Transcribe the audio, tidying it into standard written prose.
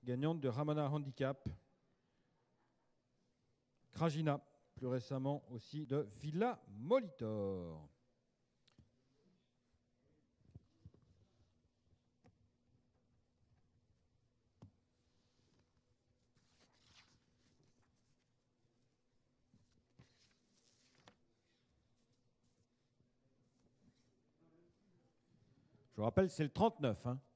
gagnante de Ramona Handicap. Krajina, plus récemment aussi de Villa Molitor. Je vous rappelle, c'est le 39. Hein.